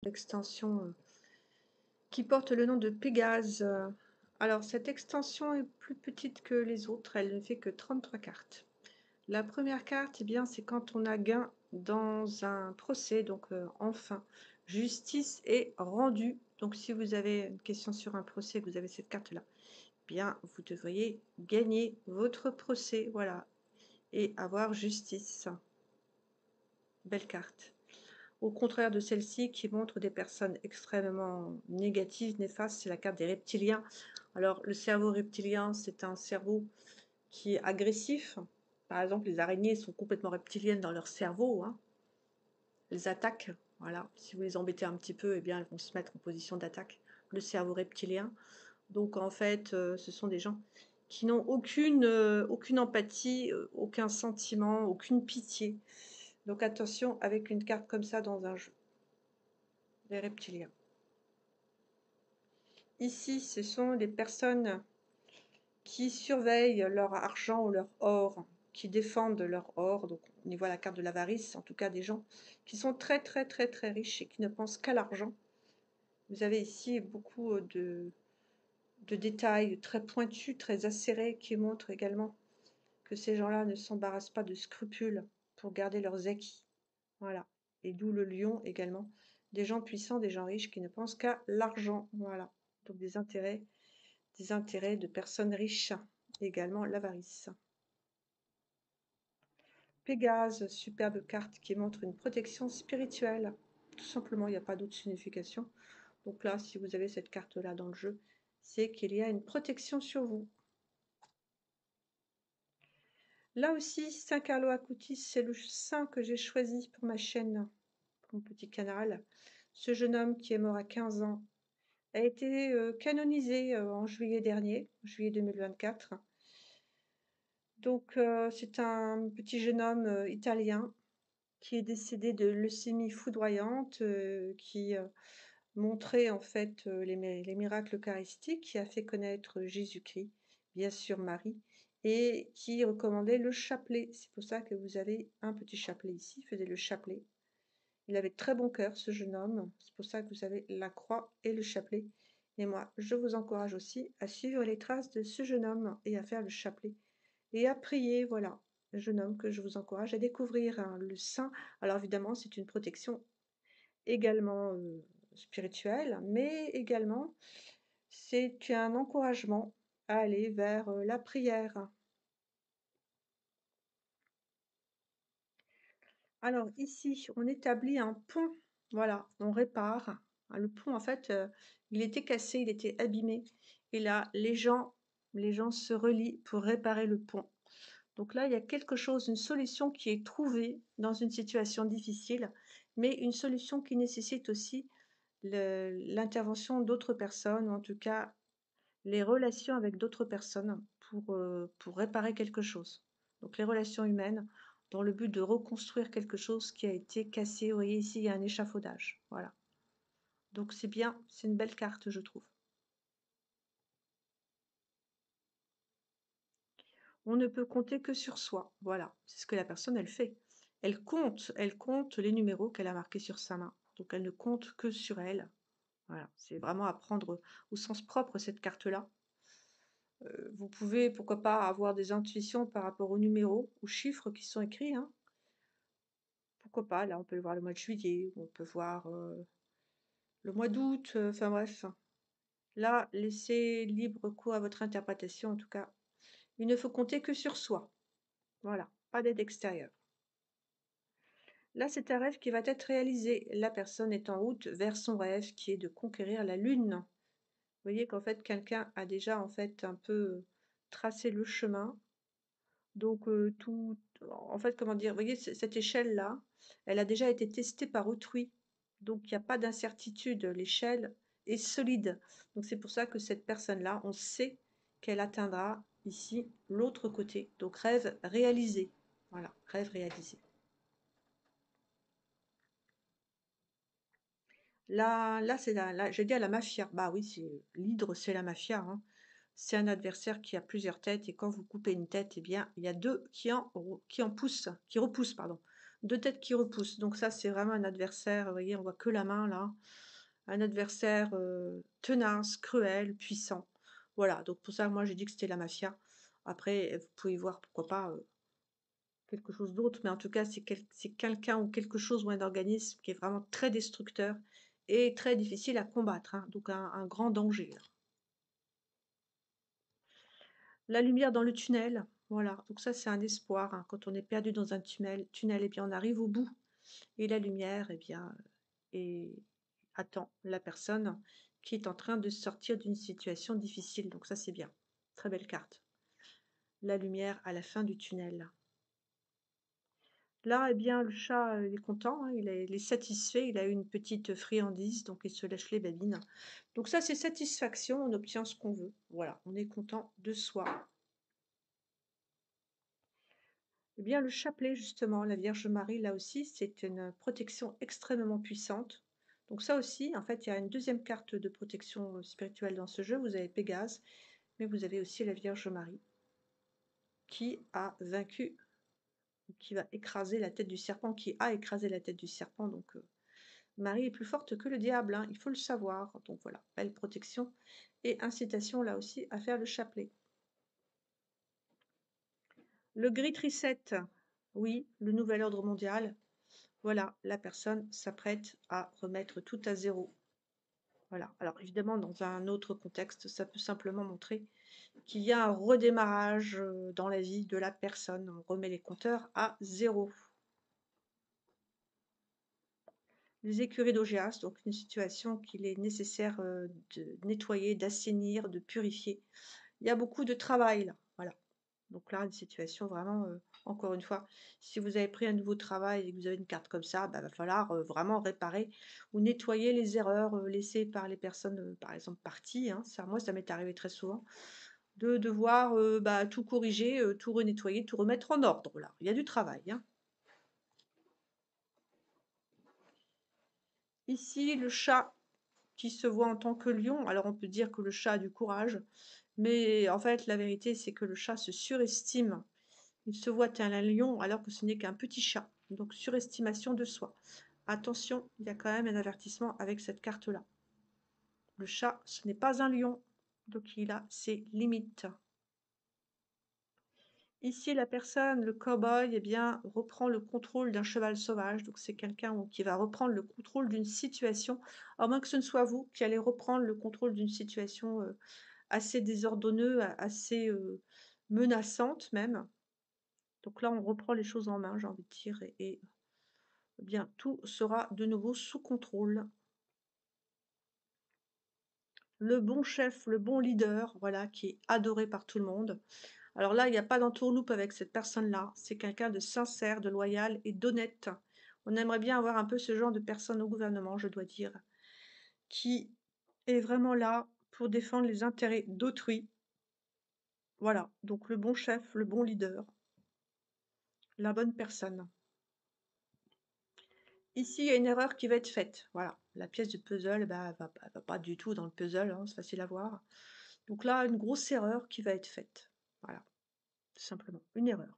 extension qui porte le nom de Pégase. Alors, cette extension est plus petite que les autres, elle ne fait que 33 cartes. La première carte, eh bien, c'est quand on a gain dans un procès, donc enfin, justice est rendue. Donc, si vous avez une question sur un procès, que vous avez cette carte-là, eh bien, vous devriez gagner votre procès, voilà, et avoir justice. Belle carte. Au contraire de celle-ci qui montre des personnes extrêmement négatives, néfastes, c'est la carte des reptiliens. Alors, le cerveau reptilien, c'est un cerveau qui est agressif. Par exemple, les araignées sont complètement reptiliennes dans leur cerveau. Hein. Elles attaquent. Voilà. Si vous les embêtez un petit peu, eh bien, elles vont se mettre en position d'attaque. Le cerveau reptilien. Donc, en fait, ce sont des gens qui n'ont aucune empathie, aucun sentiment, aucune pitié. Donc, attention avec une carte comme ça dans un jeu. Les reptiliens. Ici, ce sont des personnes qui surveillent leur argent ou leur or, qui défendent leur or. Donc, on y voit la carte de l'avarice, en tout cas des gens qui sont très, très, très, très riches et qui ne pensent qu'à l'argent. Vous avez ici beaucoup de détails très pointus, très acérés, qui montrent également que ces gens-là ne s'embarrassent pas de scrupules pour garder leurs acquis. Voilà. Et d'où le lion également. Des gens puissants, des gens riches qui ne pensent qu'à l'argent. Voilà. Donc des intérêts de personnes riches. Également l'avarice. Pégase, superbe carte qui montre une protection spirituelle. Tout simplement, il n'y a pas d'autre signification. Donc là, si vous avez cette carte-là dans le jeu, c'est qu'il y a une protection sur vous. Là aussi, Saint Carlo Acutis, c'est le saint que j'ai choisi pour ma chaîne, pour mon petit canal. Ce jeune homme qui est mort à 15 ans a été canonisé en juillet dernier, juillet 2024. Donc, c'est un petit jeune homme italien qui est décédé de leucémie foudroyante, qui montrait en fait les miracles eucharistiques, qui a fait connaître Jésus-Christ, bien sûr Marie, et qui recommandait le chapelet. C'est pour ça que vous avez un petit chapelet ici, il faisait le chapelet. Il avait très bon cœur, ce jeune homme, c'est pour ça que vous avez la croix et le chapelet. Et moi, je vous encourage aussi à suivre les traces de ce jeune homme et à faire le chapelet et à prier, voilà. Le jeune homme que je vous encourage à découvrir, hein, le saint. Alors évidemment, c'est une protection également spirituelle, mais également, c'est un encouragement à aller vers la prière. Alors ici, on établit un pont, voilà, on répare. Ah, le pont, en fait, il était cassé, il était abîmé. Et là, les gens se relient pour réparer le pont. Donc là, il y a quelque chose, une solution qui est trouvée dans une situation difficile, mais une solution qui nécessite aussi l'intervention d'autres personnes, ou en tout cas les relations avec d'autres personnes pour réparer quelque chose. Donc les relations humaines dans le but de reconstruire quelque chose qui a été cassé. Vous voyez ici, il y a un échafaudage. Voilà. Donc c'est bien, c'est une belle carte, je trouve. On ne peut compter que sur soi. Voilà, c'est ce que la personne, elle fait. Elle compte les numéros qu'elle a marqués sur sa main. Donc elle ne compte que sur elle. Voilà, c'est vraiment à prendre au sens propre cette carte-là. Vous pouvez, pourquoi pas, avoir des intuitions par rapport aux numéros, aux chiffres qui sont écrits. Hein. Pourquoi pas, là on peut voir le mois de juillet, on peut voir le mois d'août, enfin bref. Là, laissez libre cours à votre interprétation en tout cas. Il ne faut compter que sur soi. Voilà, pas d'aide extérieure. Là, c'est un rêve qui va être réalisé. La personne est en route vers son rêve qui est de conquérir la Lune. Vous voyez qu'en fait, quelqu'un a déjà en fait un peu tracé le chemin. Donc, en fait, comment dire, vous voyez, cette échelle-là, elle a déjà été testée par autrui. Donc, il n'y a pas d'incertitude. L'échelle est solide. Donc, c'est pour ça que cette personne-là, on sait qu'elle atteindra ici l'autre côté. Donc, rêve réalisé. Voilà, rêve réalisé. Là, c'est j'ai dit à la mafia. Bah oui, l'hydre, c'est la mafia. Hein. C'est un adversaire qui a plusieurs têtes et quand vous coupez une tête, eh bien, il y a deux qui en poussent, qui repoussent, pardon. 2 têtes qui repoussent, donc ça, c'est vraiment un adversaire, vous voyez, on voit que la main là. Un adversaire, tenace, cruel, puissant. Voilà, donc pour ça, moi, j'ai dit que c'était la mafia. Après, vous pouvez voir, pourquoi pas, quelque chose d'autre, mais en tout cas, c'est quelqu'un ou quelque chose ou un organisme qui est vraiment très destructeur et très difficile à combattre, hein, donc un grand danger, là. La lumière dans le tunnel, voilà, donc ça, c'est un espoir, hein. Quand on est perdu dans un tunnel et bien, on arrive au bout et la lumière, eh bien, et attend la personne qui est en train de sortir d'une situation difficile, donc ça, c'est bien. Très belle carte. La lumière à la fin du tunnel. Là, eh bien, le chat, il est content, hein, il est satisfait, il a eu une petite friandise, donc il se lèche les babines. Donc ça, c'est satisfaction, on obtient ce qu'on veut. Voilà, on est content de soi. Eh bien, le chapelet, justement, la Vierge Marie, là aussi, c'est une protection extrêmement puissante. Donc ça aussi, en fait, il y a une deuxième carte de protection spirituelle dans ce jeu. Vous avez Pégase, mais vous avez aussi la Vierge Marie qui a vaincu, qui va écraser la tête du serpent, qui a écrasé la tête du serpent. Donc Marie est plus forte que le diable, hein, il faut le savoir. Donc voilà, belle protection et incitation là aussi à faire le chapelet. Le Great Reset, oui, le nouvel ordre mondial. Voilà, la personne s'apprête à remettre tout à zéro. Voilà. Alors évidemment, dans un autre contexte, ça peut simplement montrer qu'il y a un redémarrage dans la vie de la personne. On remet les compteurs à zéro. Les écuries d'Augias, donc une situation qu'il est nécessaire de nettoyer, d'assainir, de purifier. Il y a beaucoup de travail là, voilà. Donc là, une situation vraiment, encore une fois, si vous avez pris un nouveau travail et que vous avez une carte comme ça, bah, va falloir, vraiment réparer ou nettoyer les erreurs, laissées par les personnes, par exemple parties, hein. Ça, moi, ça m'est arrivé très souvent de devoir, bah, tout corriger, tout renettoyer, tout remettre en ordre là. Il y a du travail, hein. Ici, le chat qui se voit en tant que lion, alors on peut dire que le chat a du courage, mais en fait, la vérité, c'est que le chat se surestime. Il se voit tel un lion alors que ce n'est qu'un petit chat. Donc surestimation de soi. Attention, il y a quand même un avertissement avec cette carte-là. Le chat, ce n'est pas un lion, donc il a ses limites. Ici, la personne, le cow-boy, eh bien, reprend le contrôle d'un cheval sauvage. Donc c'est quelqu'un qui va reprendre le contrôle d'une situation, à moins que ce ne soit vous qui allez reprendre le contrôle d'une situation assez désordonneuse, assez menaçante même. Donc là, on reprend les choses en main, j'ai envie de dire, et eh bien, tout sera de nouveau sous contrôle. Le bon chef, le bon leader, voilà, qui est adoré par tout le monde. Alors là, il n'y a pas d'entourloupe avec cette personne-là. C'est quelqu'un de sincère, de loyal et d'honnête. On aimerait bien avoir un peu ce genre de personne au gouvernement, je dois dire, qui est vraiment là pour défendre les intérêts d'autrui. Voilà, donc le bon chef, le bon leader, la bonne personne. Ici, il y a une erreur qui va être faite. Voilà, la pièce de puzzle, bah, va pas du tout dans le puzzle, hein, c'est facile à voir. Donc là, une grosse erreur qui va être faite. Voilà, tout simplement, une erreur.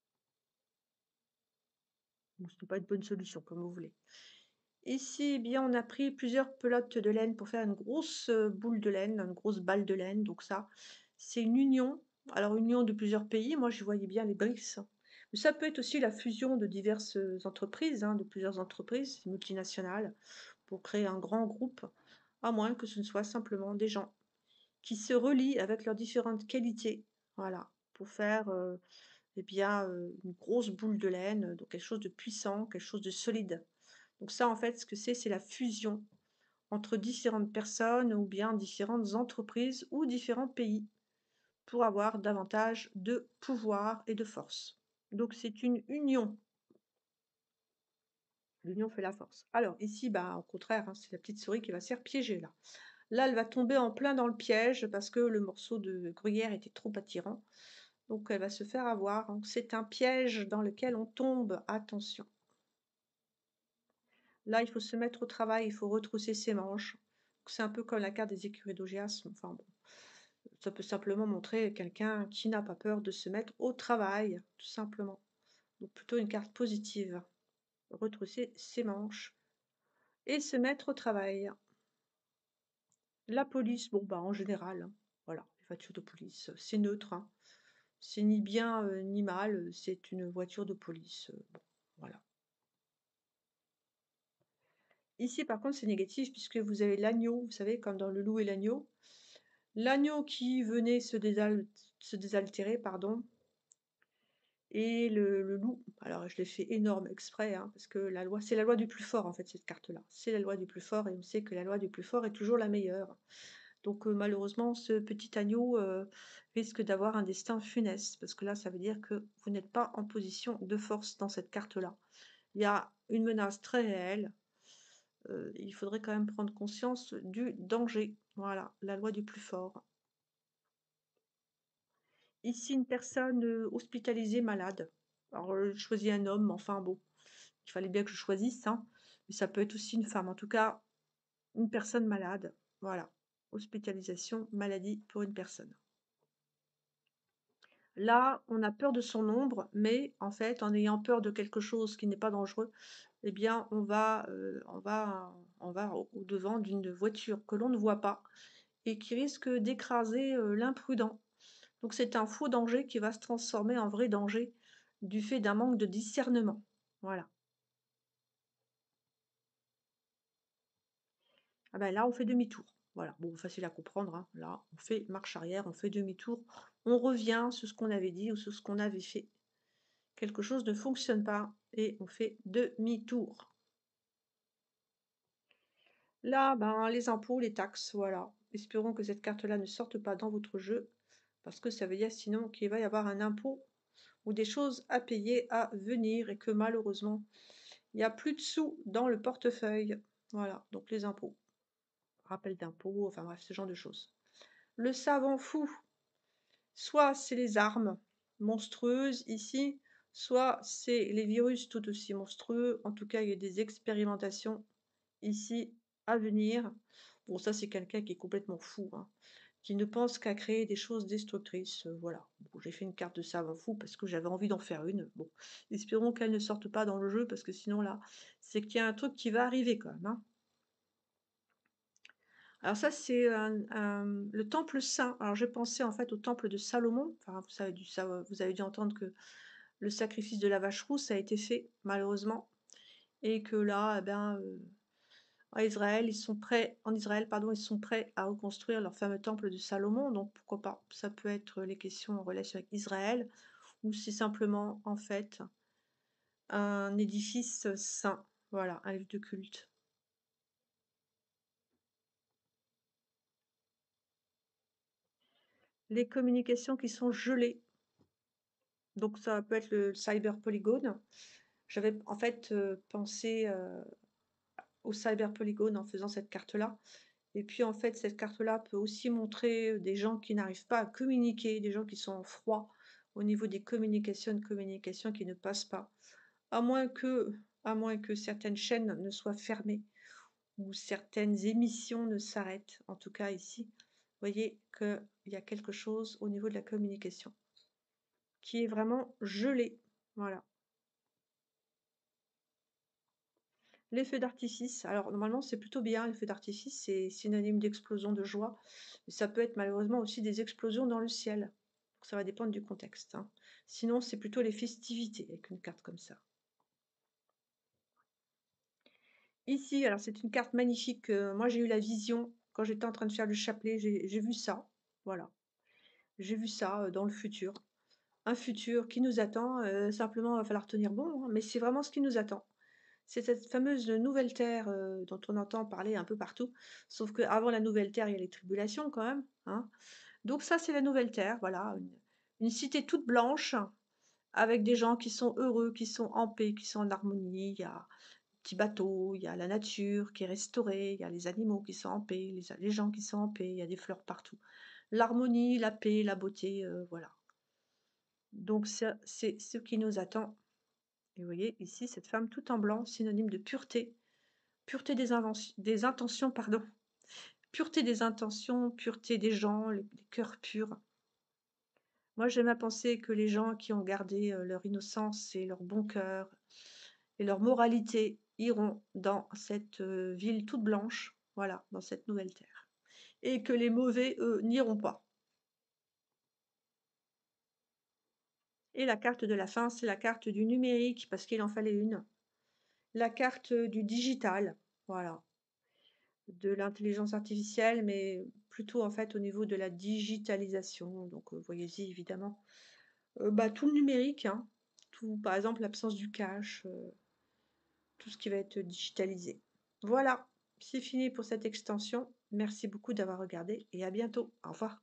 Bon, ce n'est pas une bonne solution, comme vous voulez. Ici, eh bien, on a pris plusieurs pelotes de laine pour faire une grosse boule de laine, une grosse balle de laine. Donc ça, c'est une union. Alors, union de plusieurs pays. Moi, je voyais bien les BRICS. Mais ça peut être aussi la fusion de diverses entreprises, hein, de plusieurs entreprises multinationales, pour créer un grand groupe, à moins que ce ne soit simplement des gens qui se relient avec leurs différentes qualités. Voilà, pour faire eh bien, une grosse boule de laine, donc quelque chose de puissant, quelque chose de solide. Donc ça, en fait, ce que c'est la fusion entre différentes personnes ou bien différentes entreprises ou différents pays pour avoir davantage de pouvoir et de force. Donc c'est une union. L'union fait la force. Alors ici, bah, au contraire, hein, c'est la petite souris qui va se faire piéger là. Là, elle va tomber en plein dans le piège parce que le morceau de gruyère était trop attirant. Donc elle va se faire avoir, hein. C'est un piège dans lequel on tombe. Attention. Là, il faut se mettre au travail, il faut retrousser ses manches. C'est un peu comme la carte des écuries d'Augias. Enfin bon, ça peut simplement montrer quelqu'un qui n'a pas peur de se mettre au travail, tout simplement. Donc plutôt une carte positive. retrousser ses manches et se mettre au travail. La police, bon, bah, en général, hein, voilà, les voitures de police, c'est neutre, hein. C'est ni bien, ni mal, c'est une voiture de police, bon, voilà. Ici, par contre, c'est négatif puisque vous avez l'agneau, vous savez, comme dans Le Loup et l'agneau. L'agneau qui venait se désaltérer, pardon, et le loup. Alors je l'ai fait énorme exprès, hein, parce que la loi c'est la loi du plus fort, en fait, cette carte-là. C'est la loi du plus fort et on sait que la loi du plus fort est toujours la meilleure. Donc malheureusement, ce petit agneau, risque d'avoir un destin funeste parce que là, ça veut dire que vous n'êtes pas en position de force dans cette carte-là. Il y a une menace très réelle, il faudrait quand même prendre conscience du danger. Voilà, la loi du plus fort. Ici, une personne, hospitalisée malade. Alors, je choisis un homme, mais enfin bon, il fallait bien que je choisisse, hein, mais ça peut être aussi une femme. En tout cas, une personne malade, voilà. Hospitalisation, maladie pour une personne. Là, on a peur de son ombre, mais en fait, en ayant peur de quelque chose qui n'est pas dangereux, eh bien, on va au-devant d'une voiture que l'on ne voit pas et qui risque d'écraser, l'imprudent. Donc c'est un faux danger qui va se transformer en vrai danger du fait d'un manque de discernement. Voilà. Ah ben là, on fait demi-tour. Voilà, bon, facile à comprendre, hein. Là, on fait marche arrière, on fait demi-tour, on revient sur ce qu'on avait dit ou sur ce qu'on avait fait. Quelque chose ne fonctionne pas et on fait demi-tour. Là, ben, les impôts, les taxes, voilà. Espérons que cette carte-là ne sorte pas dans votre jeu, parce que ça veut dire sinon qu'il va y avoir un impôt ou des choses à payer à venir et que malheureusement, il n'y a plus de sous dans le portefeuille. Voilà, donc les impôts, rappel d'impôts, enfin bref, ce genre de choses. Le savant fou, soit c'est les armes monstrueuses ici, soit c'est les virus tout aussi monstrueux. En tout cas, il y a des expérimentations ici à venir. Bon, ça, c'est quelqu'un qui est complètement fou, hein, qui ne pense qu'à créer des choses destructrices. Voilà. Bon, j'ai fait une carte de savant fou parce que j'avais envie d'en faire une. Bon, espérons qu'elle ne sorte pas dans le jeu parce que sinon, là, c'est qu'il y a un truc qui va arriver quand même, hein. Alors ça, c'est le temple saint. Alors j'ai pensé en fait au temple de Salomon. Enfin, vous avez dû entendre que le sacrifice de la vache rousse a été fait, malheureusement, et que là, eh ben, en Israël, pardon, ils sont prêts à reconstruire leur fameux temple de Salomon, donc pourquoi pas? Ça peut être les questions en relation avec Israël ou c'est simplement, en fait, un édifice saint, voilà, un lieu de culte. Les communications qui sont gelées, donc ça peut être le cyber polygone. J'avais en fait, pensé, au cyber polygone en faisant cette carte-là. Et puis en fait, cette carte-là peut aussi montrer, des gens qui n'arrivent pas à communiquer, des gens qui sont froids au niveau des communications, une communication qui ne passe pas. À moins que à moins que certaines chaînes ne soient fermées ou certaines émissions ne s'arrêtent. En tout cas ici, vous voyez qu'il y a quelque chose au niveau de la communication qui est vraiment gelé. Voilà. Les feux d'artifice, alors normalement c'est plutôt bien les feux d'artifice, c'est synonyme d'explosion de joie, mais ça peut être malheureusement aussi des explosions dans le ciel. Donc ça va dépendre du contexte, hein. Sinon c'est plutôt les festivités avec une carte comme ça. Ici, alors c'est une carte magnifique, moi j'ai eu la vision quand j'étais en train de faire le chapelet, j'ai vu ça, voilà. J'ai vu ça, dans le futur. Un futur qui nous attend, simplement il va falloir tenir bon, hein, mais c'est vraiment ce qui nous attend. C'est cette fameuse nouvelle terre, dont on entend parler un peu partout, sauf qu'avant la nouvelle terre, il y a les tribulations quand même, hein. Donc ça, c'est la nouvelle terre, voilà, une cité toute blanche, avec des gens qui sont heureux, qui sont en paix, qui sont en harmonie. Il y a des petits bateaux, il y a la nature qui est restaurée, il y a les animaux qui sont en paix, les gens qui sont en paix, il y a des fleurs partout. L'harmonie, la paix, la beauté, voilà. Donc ça, c'est ce qui nous attend. Et vous voyez ici cette femme tout en blanc, synonyme de pureté. Pureté des intentions, pardon. Pureté des intentions, pureté des gens, les cœurs purs. Moi, j'aime à penser que les gens qui ont gardé, leur innocence et leur bon cœur et leurs moralités iront dans cette, ville toute blanche, voilà, dans cette nouvelle terre et que les mauvais, eux, n'iront pas. Et la carte de la fin, c'est la carte du numérique parce qu'il en fallait une. La carte, du digital, voilà, de l'intelligence artificielle, mais plutôt, en fait, au niveau de la digitalisation, donc voyez-y évidemment, bah, tout le numérique, hein, tout par exemple l'absence du cash, tout ce qui va être digitalisé. Voilà, c'est fini pour cette extension. Merci beaucoup d'avoir regardé et à bientôt. Au revoir.